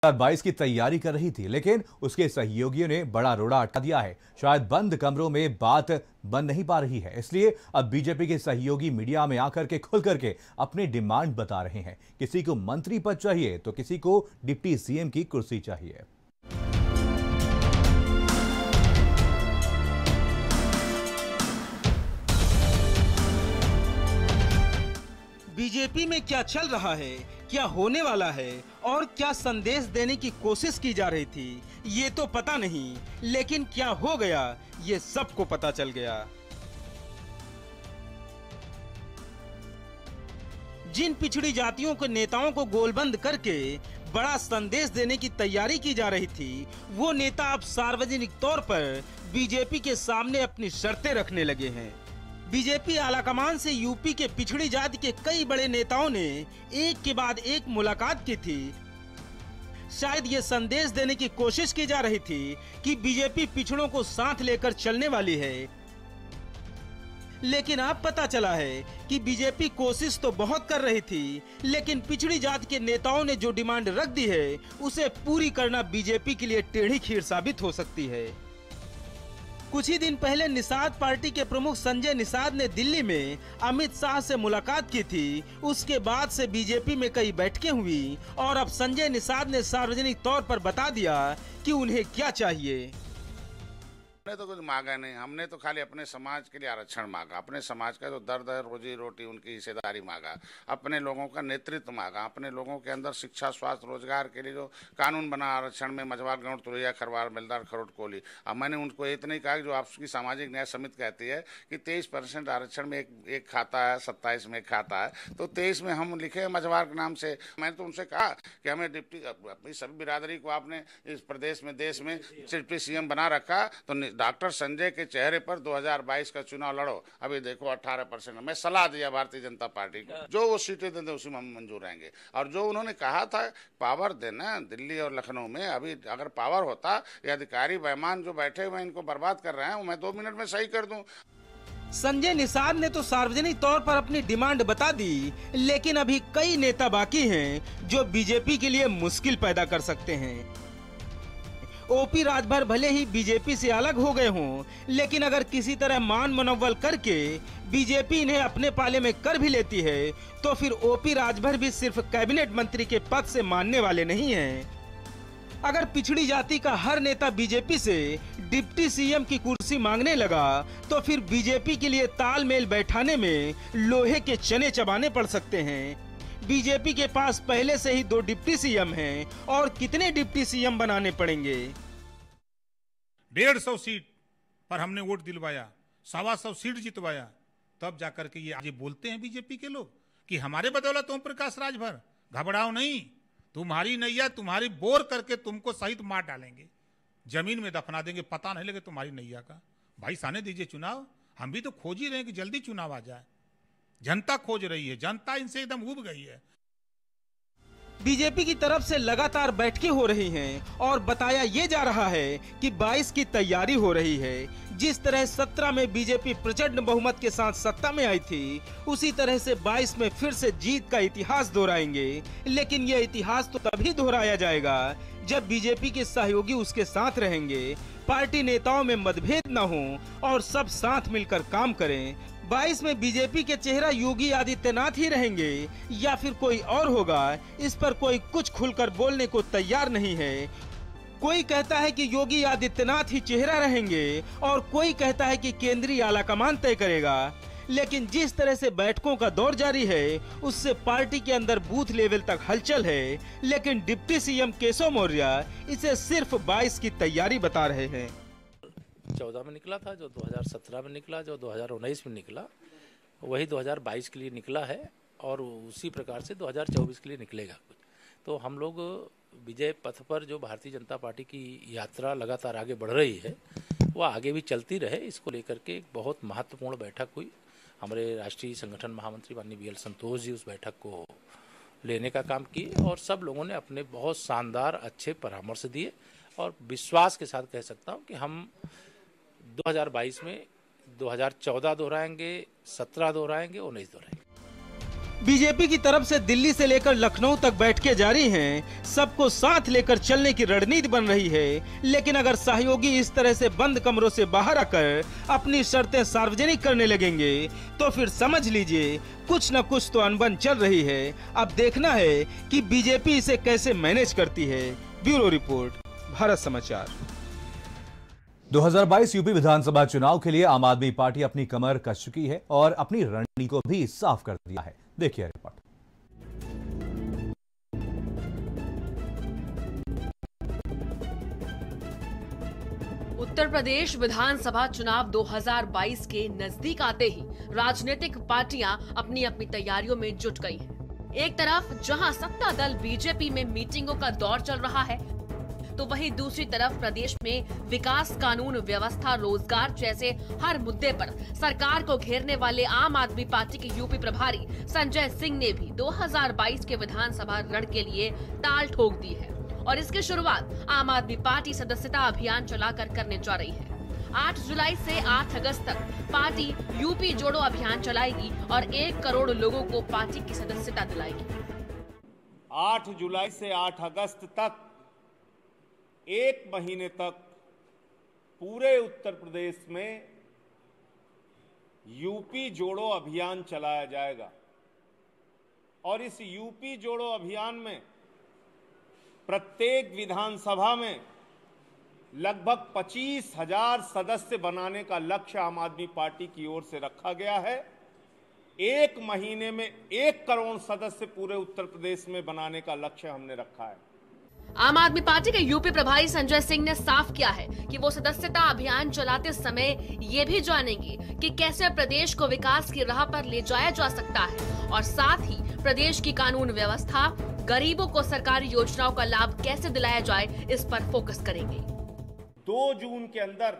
2022 की तैयारी कर रही थी, लेकिन उसके सहयोगियों ने बड़ा रोड़ा अटका दिया है। शायद बंद कमरों में बात बन नहीं पा रही है, इसलिए अब बीजेपी के सहयोगी मीडिया में आकर के खुल करके अपने डिमांड बता रहे हैं। किसी को मंत्री पद चाहिए तो किसी को डिप्टी सीएम की कुर्सी चाहिए। बीजेपी में क्या चल रहा है, क्या होने वाला है और क्या संदेश देने की कोशिश की जा रही थी, ये तो पता नहीं, लेकिन क्या हो गया ये सबको पता चल गया। जिन पिछड़ी जातियों के नेताओं को गोलबंद करके बड़ा संदेश देने की तैयारी की जा रही थी, वो नेता अब सार्वजनिक तौर पर बीजेपी के सामने अपनी शर्तें रखने लगे हैं। बीजेपी आलाकमान से यूपी के पिछड़ी जाति के कई बड़े नेताओं ने एक के बाद एक मुलाकात की थी। शायद ये संदेश देने की कोशिश की जा रही थी कि बीजेपी पिछड़ों को साथ लेकर चलने वाली है, लेकिन अब पता चला है कि बीजेपी कोशिश तो बहुत कर रही थी, लेकिन पिछड़ी जाति के नेताओं ने जो डिमांड रख दी है उसे पूरी करना बीजेपी के लिए टेढ़ी खीर साबित हो सकती है। कुछ ही दिन पहले निषाद पार्टी के प्रमुख संजय निषाद ने दिल्ली में अमित शाह से मुलाकात की थी। उसके बाद से बीजेपी में कई बैठकें हुई और अब संजय निषाद ने सार्वजनिक तौर पर बता दिया कि उन्हें क्या चाहिए। हमने तो कुछ मांगा नहीं, हमने तो खाली अपने समाज के लिए आरक्षण मांगा, अपने समाज का जो दर्द है, रोजी रोटी, उनकी हिस्सेदारी मांगा, अपने लोगों का नेतृत्व मांगा, अपने लोगों के अंदर शिक्षा, स्वास्थ्य, रोजगार के लिए जो कानून बना आरक्षण में मझवार, गौड़, तुरैया, खरवार, बेलदार, खरोट, कोली। अब मैंने उनको इतना ही कहा कि जो आपकी सामाजिक न्याय समिति कहती है कि 23% आरक्षण में एक खाता है, 27 में एक खाता है, तो 23 में हम लिखे मझवार के नाम से। मैंने तो उनसे कहा कि हमें डिप्टी, अपनी सभी बिरादरी को आपने इस प्रदेश में, देश में डिप्टी सीएम बना रखा, तो डॉक्टर संजय के चेहरे पर 2022 का चुनाव लड़ो। अभी देखो 18%। मैं सलाह दिया भारतीय जनता पार्टी को, जो वो सीटें देते उसी में हम मंजूर रहेंगे। और जो उन्होंने कहा था पावर देना दिल्ली और लखनऊ में, अभी अगर पावर होता, ये अधिकारी बेईमान जो बैठे हुए इनको बर्बाद कर रहे हैं, मैं 2 मिनट में सही कर दूं। संजय निषाद ने तो सार्वजनिक तौर पर अपनी डिमांड बता दी, लेकिन अभी कई नेता बाकी हैं जो बीजेपी के लिए मुश्किल पैदा कर सकते हैं। ओपी राजभर भले ही बीजेपी से अलग हो गए हों, लेकिन अगर किसी तरह मान मनव्वल करके बीजेपी इन्हें अपने पाले में कर भी लेती है, तो फिर ओपी राजभर भी सिर्फ कैबिनेट मंत्री के पद से मानने वाले नहीं हैं। अगर पिछड़ी जाति का हर नेता बीजेपी से डिप्टी सीएम की कुर्सी मांगने लगा, तो फिर बीजेपी के लिए तालमेल बैठाने में लोहे के चने चबाने पड़ सकते हैं। बीजेपी के पास पहले से ही 2 डिप्टी सीएम हैं और कितने डिप्टी सीएम बनाने पड़ेंगे। 150 सीट पर हमने वोट दिलवाया, 125 सीट जितवाया, तब जाकर के ये आज बोलते हैं बीजेपी के लोग कि हमारे बदौलत ओम प्रकाश राजभर। घबराओ नहीं, तुम्हारी नैया तुम्हारी बोर करके तुमको सहित मार डालेंगे, जमीन में दफना देंगे, पता नहीं लगे तुम्हारी नैया का। भाई साने दीजिए चुनाव, हम भी तो खोज ही रहे हैं कि जल्दी चुनाव आ जाए। जनता खोज रही है, जनता इनसे एकदम उब गई है। बीजेपी की तरफ से लगातार बैठकें हो रही हैं और बताया ये जा रहा है कि 22 की तैयारी हो रही है। जिस तरह 17 में बीजेपी प्रचंड बहुमत के साथ सत्ता में आई थी, उसी तरह से 22 में फिर से जीत का इतिहास दोहराएंगे। लेकिन यह इतिहास तो तभी दोहराया जाएगा जब बीजेपी के सहयोगी उसके साथ रहेंगे, पार्टी नेताओं में मतभेद न हो और सब साथ मिलकर काम करें। 22 में बीजेपी के चेहरा योगी आदित्यनाथ ही रहेंगे या फिर कोई और होगा, इस पर कोई कुछ खुलकर बोलने को तैयार नहीं है। कोई कहता है कि योगी आदित्यनाथ ही चेहरा रहेंगे और कोई कहता है कि केंद्रीय आलाकमान तय करेगा। लेकिन जिस तरह से बैठकों का दौर जारी है, उससे पार्टी के अंदर बूथ लेवल तक हलचल है। लेकिन डिप्टी सीएम केशव मौर्य इसे सिर्फ 22 की तैयारी बता रहे हैं। 14 में निकला था, जो 2017 में निकला, जो 2019 में निकला, वही 2022 के लिए निकला है और उसी प्रकार से 2024 के लिए निकलेगा। तो हम लोग विजय पथ पर जो भारतीय जनता पार्टी की यात्रा लगातार आगे बढ़ रही है, वो आगे भी चलती रहे, इसको लेकर के एक बहुत महत्वपूर्ण बैठक हुई। हमारे राष्ट्रीय संगठन महामंत्री माननीय BL संतोष जी उस बैठक को लेने का काम किए और सब लोगों ने अपने बहुत शानदार अच्छे परामर्श दिए और विश्वास के साथ कह सकता हूँ कि हम 2022 में 2014 दोहराएंगे, 17 दोहराएंगे, 19 दोहराएंगे। बीजेपी की तरफ से दिल्ली से लेकर लखनऊ तक बैठकें जारी हैं, सबको साथ लेकर चलने की रणनीति बन रही है। लेकिन अगर सहयोगी इस तरह से बंद कमरों से बाहर आकर अपनी शर्तें सार्वजनिक करने लगेंगे तो फिर समझ लीजिए कुछ न कुछ तो अनबन चल रही है। अब देखना है कि बीजेपी इसे कैसे मैनेज करती है। ब्यूरो रिपोर्ट, भारत समाचार। 2022 यूपी विधानसभा चुनाव के लिए आम आदमी पार्टी अपनी कमर कस चुकी है और अपनी रणनीति को भी साफ कर दिया है। देखिए रिपोर्ट। उत्तर प्रदेश विधानसभा चुनाव 2022 के नजदीक आते ही राजनीतिक पार्टियां अपनी अपनी तैयारियों में जुट गई हैं। एक तरफ जहां सत्ता दल बीजेपी में मीटिंगों का दौर चल रहा है, तो वहीं दूसरी तरफ प्रदेश में विकास, कानून व्यवस्था, रोजगार जैसे हर मुद्दे पर सरकार को घेरने वाले आम आदमी पार्टी के यूपी प्रभारी संजय सिंह ने भी 2022 के विधानसभा रण के लिए ताल ठोक दी है और इसकी शुरुआत आम आदमी पार्टी सदस्यता अभियान चलाकर करने जा रही है। 8 जुलाई से 8 अगस्त तक पार्टी यूपी जोड़ो अभियान चलाएगी और 1 करोड़ लोगों को पार्टी की सदस्यता दिलाएगी। 8 जुलाई से 8 अगस्त तक 1 महीने तक पूरे उत्तर प्रदेश में यूपी जोड़ो अभियान चलाया जाएगा और इस यूपी जोड़ो अभियान में प्रत्येक विधानसभा में लगभग 25,000 सदस्य बनाने का लक्ष्य आम आदमी पार्टी की ओर से रखा गया है। 1 महीने में 1 करोड़ सदस्य पूरे उत्तर प्रदेश में बनाने का लक्ष्य हमने रखा है। आम आदमी पार्टी के यूपी प्रभारी संजय सिंह ने साफ किया है कि वो सदस्यता अभियान चलाते समय ये भी जानेंगे कि कैसे प्रदेश को विकास की राह पर ले जाया जा सकता है और साथ ही प्रदेश की कानून व्यवस्था, गरीबों को सरकारी योजनाओं का लाभ कैसे दिलाया जाए, इस पर फोकस करेंगे। 2 जून के अंदर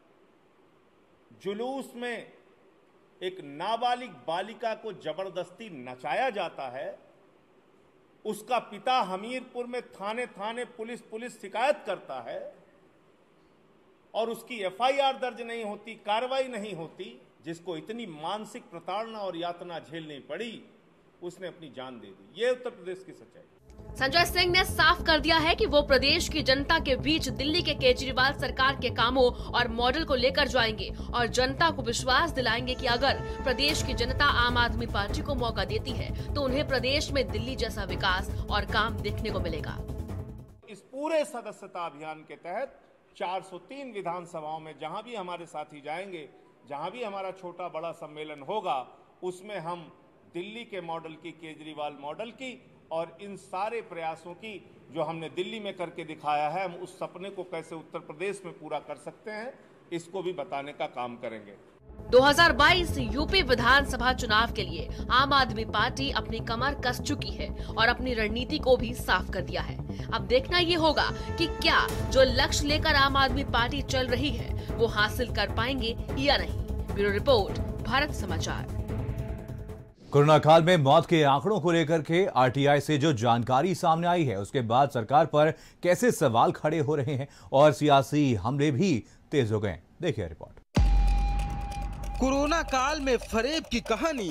जुलूस में एक नाबालिग बालिका को जबरदस्ती नचाया जाता है, उसका पिता हमीरपुर में थाने पुलिस शिकायत करता है और उसकी एफआईआर दर्ज नहीं होती, कार्रवाई नहीं होती, जिसको इतनी मानसिक प्रताड़ना और यातना झेलनी पड़ी, उसने अपनी जान दे दी। ये उत्तर प्रदेश की सच्चाई। संजय सिंह ने साफ कर दिया है कि वो प्रदेश की जनता के बीच दिल्ली के केजरीवाल सरकार के कामों और मॉडल को लेकर जाएंगे और जनता को विश्वास दिलाएंगे कि अगर प्रदेश की जनता आम आदमी पार्टी को मौका देती है तो उन्हें प्रदेश में दिल्ली जैसा विकास और काम देखने को मिलेगा। इस पूरे सदस्यता अभियान के तहत 403 विधानसभाओं में जहां भी हमारे साथी जाएंगे, जहां भी हमारा छोटा बड़ा सम्मेलन होगा, उसमें हम दिल्ली के मॉडल की, केजरीवाल मॉडल की और इन सारे प्रयासों की जो हमने दिल्ली में करके दिखाया है, हम उस सपने को कैसे उत्तर प्रदेश में पूरा कर सकते हैं, इसको भी बताने का काम करेंगे। 2022 यूपी विधानसभा चुनाव के लिए आम आदमी पार्टी अपनी कमर कस चुकी है और अपनी रणनीति को भी साफ कर दिया है। अब देखना ये होगा कि क्या जो लक्ष्य लेकर आम आदमी पार्टी चल रही है वो हासिल कर पाएंगे या नहीं। ब्यूरो रिपोर्ट, भारत समाचार। कोरोना काल में मौत के आंकड़ों को लेकर के आरटीआई से जो जानकारी सामने आई है, उसके बाद सरकार पर कैसे सवाल खड़े हो रहे हैं और सियासी हमले भी तेज हो गए। देखिए रिपोर्ट। कोरोना काल में फरेब की कहानी,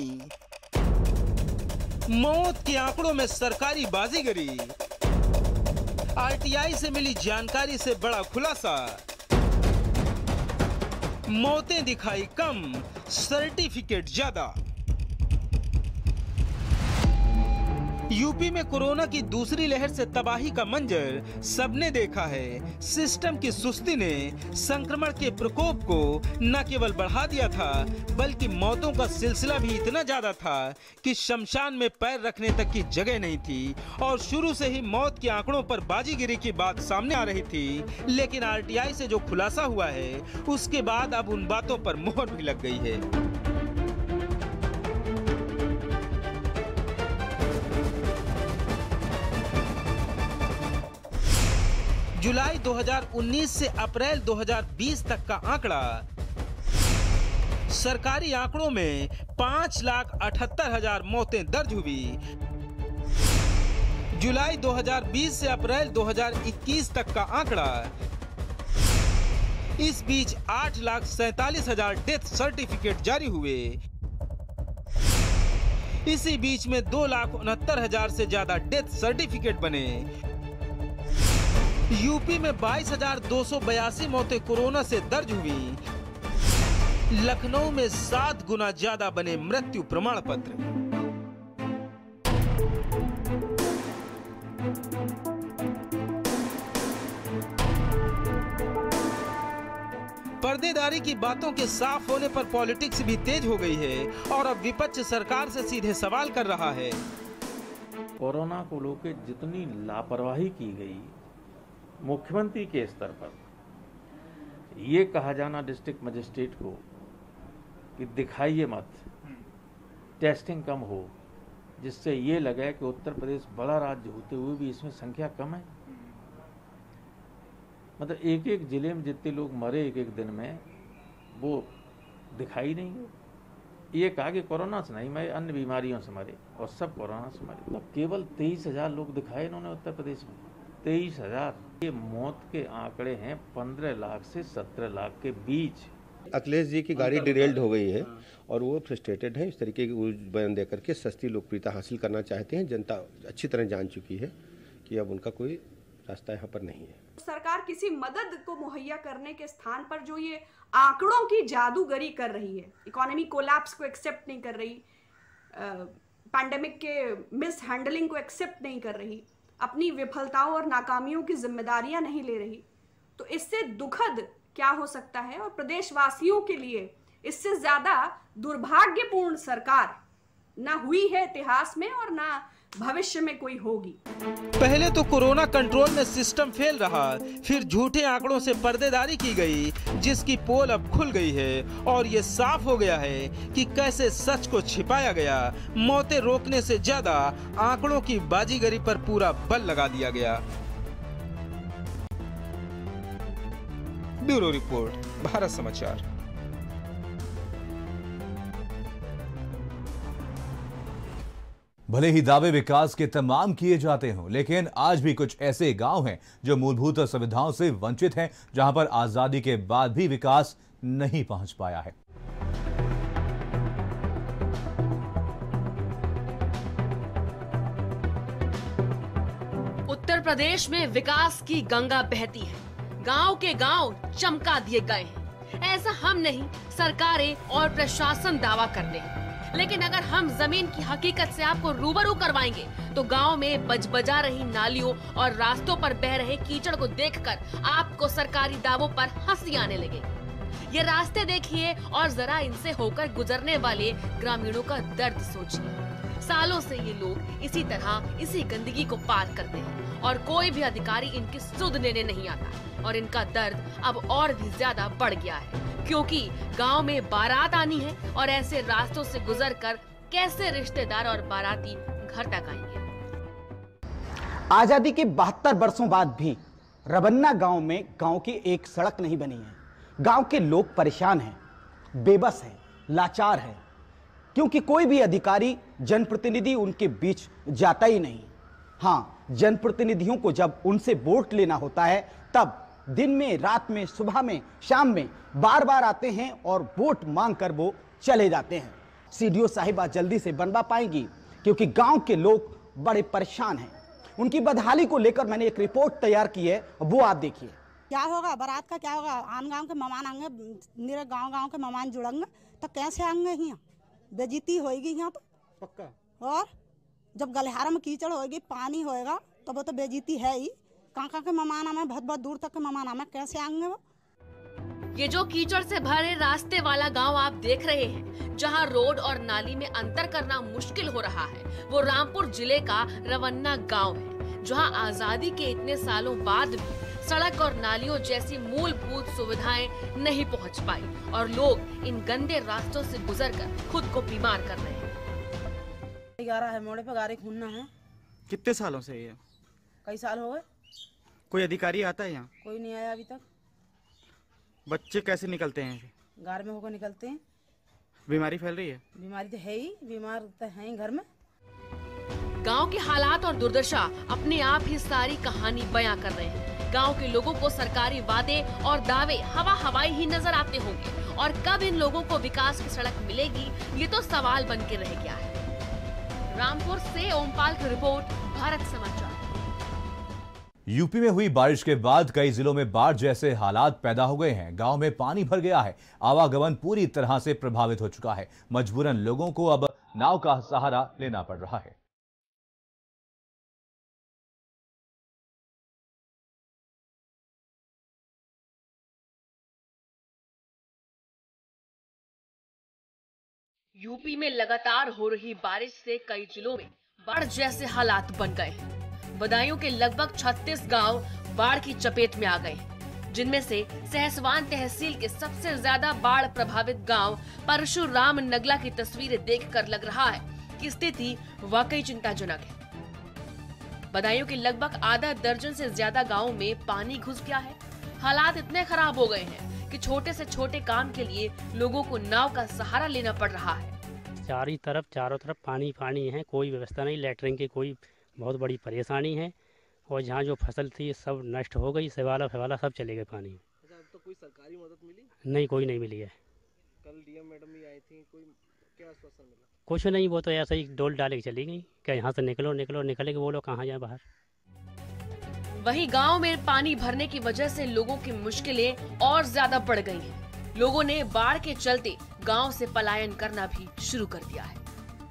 मौत के आंकड़ों में सरकारी बाजीगरी, आरटीआई से मिली जानकारी से बड़ा खुलासा, मौतें दिखाई कम, सर्टिफिकेट ज्यादा। यूपी में कोरोना की दूसरी लहर से तबाही का मंजर सबने देखा है। सिस्टम की सुस्ती ने संक्रमण के प्रकोप को न केवल बढ़ा दिया था, बल्कि मौतों का सिलसिला भी इतना ज्यादा था कि शमशान में पैर रखने तक की जगह नहीं थी। और शुरू से ही मौत के आंकड़ों पर बाजीगिरी की बात सामने आ रही थी, लेकिन आरटीआई से जो खुलासा हुआ है, उसके बाद अब उन बातों पर मोहर भी लग गई है। जुलाई 2019 से अप्रैल 2020 तक का आंकड़ा, सरकारी आंकड़ों में 5,78,000 मौतें दर्ज हुई। जुलाई 2020 से अप्रैल 2021 तक का आंकड़ा, इस बीच 8,47,000 डेथ सर्टिफिकेट जारी हुए। इसी बीच में 2,69,000 से ज्यादा डेथ सर्टिफिकेट बने। यूपी में 22,282 मौतें कोरोना से दर्ज हुई। लखनऊ में 7 गुना ज्यादा बने मृत्यु प्रमाण पत्र। पर्देदारी की बातों के साफ होने पर पॉलिटिक्स भी तेज हो गई है और अब विपक्ष सरकार से सीधे सवाल कर रहा है। कोरोना को लेकर जितनी लापरवाही की गई मुख्यमंत्री के स्तर पर, ये कहा जाना डिस्ट्रिक्ट मजिस्ट्रेट को कि दिखाइए मत, टेस्टिंग कम हो, जिससे ये लगे कि उत्तर प्रदेश बड़ा राज्य होते हुए भी इसमें संख्या कम है। मतलब एक एक जिले में जितने लोग मरे एक एक दिन में, वो दिखाई नहीं है। ये कहा कि कोरोना से नहीं मरे, अन्य बीमारियों से मरे, और सब कोरोना से मरे। मतलब केवल 23,000 लोग दिखाए इन्होंने उत्तर प्रदेश में, 23,000। ये मौत के आंकड़े हैं 15 लाख से 17 लाख के बीच। अखिलेश जी की गाड़ी डिरेल्ड हो गई है और वो फ्रस्ट्रेटेड है, इस तरीके की बयान देकर के सस्ती लोकप्रियता हासिल करना चाहते हैं। जनता अच्छी तरह जान चुकी है कि अब उनका कोई रास्ता यहाँ पर नहीं है। सरकार किसी मदद को मुहैया करने के स्थान पर जो ये आंकड़ों की जादूगरी कर रही है, इकोनॉमी कोलैप्स को एक्सेप्ट नहीं कर रही, पैंडेमिक के मिस हैंडलिंग को एक्सेप्ट नहीं कर रही, अपनी विफलताओं और नाकामियों की जिम्मेदारियां नहीं ले रही, तो इससे दुखद क्या हो सकता है। और प्रदेशवासियों के लिए इससे ज्यादा दुर्भाग्यपूर्ण सरकार ना हुई है इतिहास में और ना भविष्य में कोई होगी। पहले तो कोरोना कंट्रोल में सिस्टम फेल रहा, फिर झूठे आंकड़ों से पर्देदारी की गई, जिसकी पोल अब खुल गई है और ये साफ हो गया है कि कैसे सच को छिपाया गया। मौतें रोकने से ज्यादा आंकड़ों की बाजीगरी पर पूरा बल लगा दिया गया। ब्यूरो रिपोर्ट, भारत समाचार। भले ही दावे विकास के तमाम किए जाते हों, लेकिन आज भी कुछ ऐसे गांव हैं जो मूलभूत सुविधाओं से वंचित हैं, जहां पर आजादी के बाद भी विकास नहीं पहुंच पाया है। उत्तर प्रदेश में विकास की गंगा बहती है, गांव के गांव चमका दिए गए हैं। ऐसा हम नहीं, सरकारें और प्रशासन दावा करते हैं। लेकिन अगर हम जमीन की हकीकत से आपको रूबरू करवाएंगे तो गांव में बजबजा रही नालियों और रास्तों पर बह रहे कीचड़ को देखकर आपको सरकारी दावों पर हंसी आने लगेगी। ये रास्ते देखिए और जरा इनसे होकर गुजरने वाले ग्रामीणों का दर्द सोचिए। सालों से ये लोग इसी तरह इसी गंदगी को पार करते हैं और कोई भी अधिकारी इनकी सुध लेने नहीं आता और इनका दर्द अब और भी ज्यादा बढ़ गया है, क्योंकि गांव में बारात आनी है और ऐसे रास्तों से गुजरकर कैसे रिश्तेदार और बाराती घर तक आएंगे। आजादी के 72 वर्षों बाद भी रबन्ना गांव में गांव की एक सड़क नहीं बनी है। गांव के लोग परेशान हैं, बेबस हैं, लाचार हैं, क्योंकि कोई भी अधिकारी, जनप्रतिनिधि उनके बीच जाता ही नहीं। हाँ, जनप्रतिनिधियों को जब उनसे वोट लेना होता है तब दिन में, रात में, सुबह में, शाम में बार बार आते हैं और वोट मांगकर वो चले जाते हैं। सीडीओ साहिबा जल्दी से बनवा पाएंगी, क्योंकि गांव के लोग बड़े परेशान हैं। उनकी बदहाली को लेकर मैंने एक रिपोर्ट तैयार की है, वो आप देखिए। क्या होगा बारात का, क्या होगा, आन गांव के मेहमान आएंगे, मेरे गांव के मेहमान जुड़ेंगे तो कैसे आएंगे, यहाँ बेइज्जती होएगी यहाँ तो पक्का। और जब गलिहारा में कीचड़ होएगी, पानी होएगा तो वो तो बेइज्जती है ही। कहाँ के मेहमान आए, बहुत बहुत दूर तक के मेहमान आए, कैसे आएंगे वो। ये जो कीचड़ से भरे रास्ते वाला गांव आप देख रहे हैं, जहां रोड और नाली में अंतर करना मुश्किल हो रहा है, वो रामपुर जिले का रवन्ना गांव है, जहां आजादी के इतने सालों बाद भी सड़क और नालियों जैसी मूलभूत सुविधाएं नहीं पहुंच पाई और लोग इन गंदे रास्तों से गुजरकर खुद को बीमार कर रहे हैं। 11 है, मोड़े पे गाड़ी खूनना है। कितने सालों से ये? कई साल हो गए। कोई अधिकारी आता है यहाँ? कोई नहीं आया अभी तक। बच्चे कैसे निकलते हैं? घर में होकर निकलते हैं। बीमारी फैल रही है? बीमारी तो है ही, बीमार तो है ही घर में। गांव के हालात और दुर्दशा अपने आप ही सारी कहानी बयां कर रहे हैं। गांव के लोगों को सरकारी वादे और दावे हवा हवाई ही नजर आते होंगे और कब इन लोगों को विकास की सड़क मिलेगी, ये तो सवाल बन के रह गया है। रामपुर से ओमपाल की रिपोर्ट, भारत समाचार। यूपी में हुई बारिश के बाद कई जिलों में बाढ़ जैसे हालात पैदा हो गए हैं। गांव में पानी भर गया है, आवागमन पूरी तरह से प्रभावित हो चुका है। मजबूरन लोगों को अब नाव का सहारा लेना पड़ रहा है। यूपी में लगातार हो रही बारिश से कई जिलों में बाढ़ जैसे हालात बन गए हैं। बदायूं के लगभग 36 गांव बाढ़ की चपेट में आ गए हैं, जिनमें से सहसवान तहसील के सबसे ज्यादा बाढ़ प्रभावित गांव परशुराम नगला की तस्वीरें देखकर लग रहा है कि स्थिति वाकई चिंताजनक है। बदायूं के लगभग आधा दर्जन से ज्यादा गांवों में पानी घुस गया है। हालात इतने खराब हो गए हैं कि छोटे से छोटे काम के लिए लोगों को नाव का सहारा लेना पड़ रहा है। चारों तरफ पानी पानी है, कोई व्यवस्था नहीं, लैटरिन की कोई बहुत बड़ी परेशानी है। और जहाँ जो फसल थी सब नष्ट हो गई, सेवाला फेवाला सब चले गए पानी में। तो कोई सरकारी मदद मिली? नहीं, कोई नहीं मिली है। कल डीएम मैडम भी आई थी, कोई क्या आश्वासन मिला? कुछ नहीं, वो तो ऐसा ही डोल डाले के चली गई कि यहाँ से निकले के बोलो कहाँ जाए बाहर। वहीं गांव में पानी भरने की वजह से लोगों की मुश्किलें और ज्यादा बढ़ गई हैं। लोगों ने बाढ़ के चलते गांव से पलायन करना भी शुरू कर दिया है।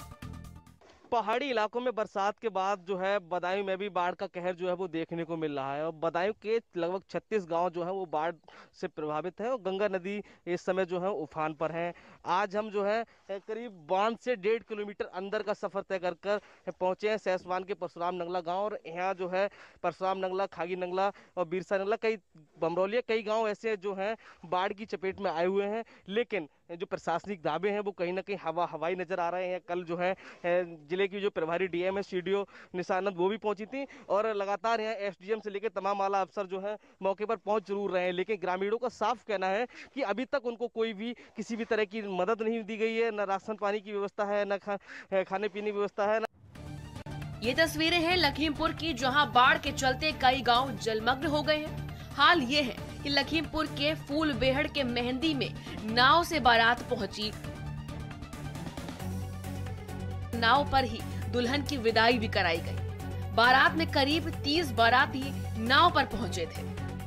पहाड़ी इलाकों में बरसात के बाद जो है बदायूं में भी बाढ़ का कहर जो है वो देखने को मिल रहा है। और बदायूं के लगभग 36 गांव जो है वो बाढ़ से प्रभावित है और गंगा नदी इस समय जो है उफान पर है। आज हम जो है करीब बांध से 1.5 किलोमीटर अंदर का सफर तय कर पहुंचे हैं सहसवान के परशुराम नगला गाँव। और यहाँ जो है परशुराम नगला, खागी नगला और बिरसा नगला, कई बमरौलिया, कई गाँव ऐसे जो है बाढ़ की चपेट में आए हुए हैं। लेकिन जो प्रशासनिक दावे हैं वो कहीं ना कहीं हवाई नजर आ रहे हैं। कल जो है जिले की जो प्रभारी डीएम है सीडीओ निशानंद वो भी पहुंची थी और लगातार यहाँ एसडीएम से लेकर तमाम आला अफसर जो है मौके पर पहुंच जरूर रहे हैं। लेकिन ग्रामीणों का साफ कहना है कि अभी तक उनको कोई भी किसी भी तरह की मदद नहीं दी गई है, न राशन पानी की व्यवस्था है, न खाने पीने की व्यवस्था है। ये तस्वीरें हैं लखीमपुर की, जहाँ बाढ़ के चलते कई गाँव जलमग्न हो गए हैं। हाल ये है कि लखीमपुर के फूल बेहड़ के मेहंदी में नाव से बारात पहुंची। नाव पर ही दुल्हन की विदाई भी कराई गई। बारात में करीब 30 बाराती नाव पर पहुंचे थे।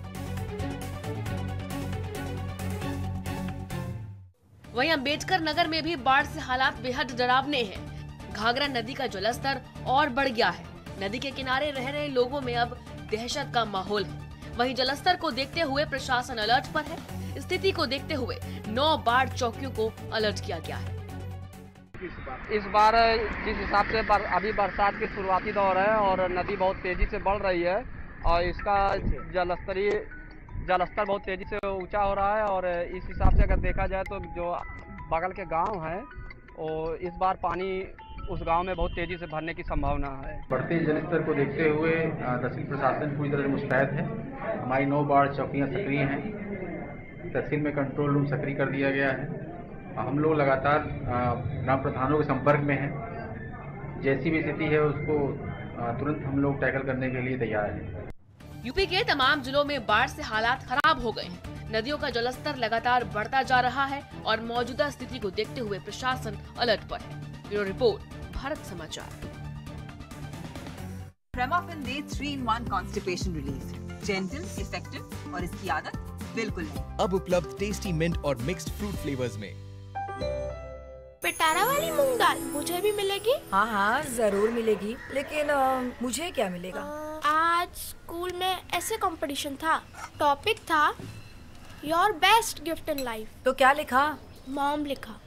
वहीं अम्बेडकर नगर में भी बाढ़ से हालात बेहद डरावने हैं। घाघरा नदी का जलस्तर और बढ़ गया है। नदी के किनारे रह रहे लोगों में अब दहशत का माहौल है। वहीं जलस्तर को देखते हुए प्रशासन अलर्ट पर है। स्थिति को देखते हुए 9 बाढ़ चौकियों को अलर्ट किया गया है। इस बार जिस हिसाब से अभी बरसात की शुरुआती दौर है और नदी बहुत तेजी से बढ़ रही है और इसका जलस्तर बहुत तेजी से ऊंचा हो रहा है। और इस हिसाब से अगर देखा जाए तो जो बगल के गांव हैं और इस बार पानी उस गांव में बहुत तेजी से भरने की संभावना है। बढ़ते जलस्तर को देखते हुए तहसील प्रशासन पूरी तरह से मुस्तैद है। हमारी 9 बाढ़ चौकियां सक्रिय हैं। तहसील में कंट्रोल रूम सक्रिय कर दिया गया है। हम लोग लगातार ग्राम प्रधानों के संपर्क में हैं। जैसी भी स्थिति है उसको तुरंत हम लोग टैकल करने के लिए तैयार हैं। यूपी के तमाम जिलों में बाढ़ से हालात खराब हो गए हैं। नदियों का जलस्तर लगातार बढ़ता जा रहा है और मौजूदा स्थिति को देखते हुए प्रशासन अलर्ट पर है। Bureau report, Bharat Samachar. प्रेमाफिन दे 3-in-1 constipation relief, gentle, effective और इसकी आदत बिल्कुल नहीं। अब उपलब्ध टेस्टी मिंट और मिक्स्ड फ्रूट फ्लेवर्स में। पिटारा वाली मूंग दाल मुझे भी मिलेगी? हाँ जरूर मिलेगी, लेकिन मुझे क्या मिलेगा? आज स्कूल में ऐसे कंपटीशन था, टॉपिक था your best gift in life. तो क्या लिखा? मॉम लिखा।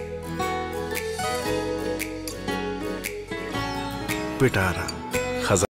पिटारा।